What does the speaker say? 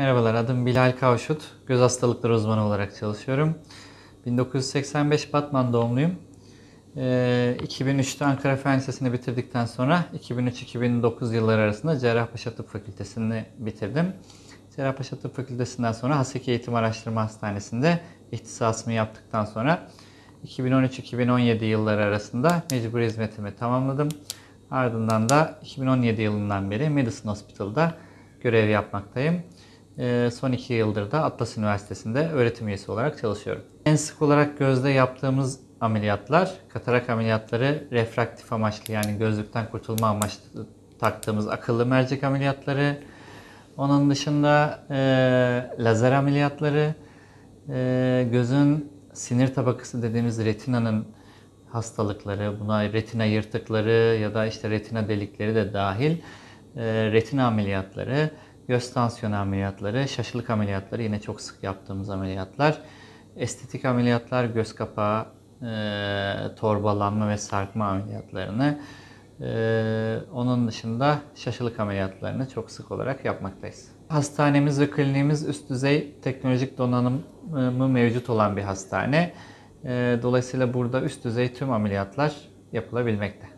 Merhabalar, adım Bilal Kavşut. Göz hastalıkları uzmanı olarak çalışıyorum. 1985 Batman doğumluyum. 2003'te Ankara Fen Lisesi'ni bitirdikten sonra 2003-2009 yılları arasında Cerrahpaşa Tıp Fakültesini bitirdim. Cerrahpaşa Tıp Fakültesinden sonra Haseki Eğitim Araştırma Hastanesi'nde ihtisasımı yaptıktan sonra 2013-2017 yılları arasında mecburi hizmetimi tamamladım. Ardından da 2017 yılından beri Madison Hospital'da görev yapmaktayım. Son 2 yıldır da Atlas Üniversitesi'nde öğretim üyesi olarak çalışıyorum. En sık olarak gözde yaptığımız ameliyatlar, katarak ameliyatları, refraktif amaçlı yani gözlükten kurtulma amaçlı taktığımız akıllı mercek ameliyatları, onun dışında lazer ameliyatları, gözün sinir tabakası dediğimiz retinanın hastalıkları, buna retina yırtıkları ya da işte retina delikleri de dahil retina ameliyatları, göz tansiyonu ameliyatları, şaşılık ameliyatları yine çok sık yaptığımız ameliyatlar, estetik ameliyatlar, göz kapağı, torbalanma ve sarkma ameliyatlarını, onun dışında şaşılık ameliyatlarını çok sık olarak yapmaktayız. Hastanemiz ve kliniğimiz üst düzey teknolojik donanımı mevcut olan bir hastane. Dolayısıyla burada üst düzey tüm ameliyatlar yapılabilmekte.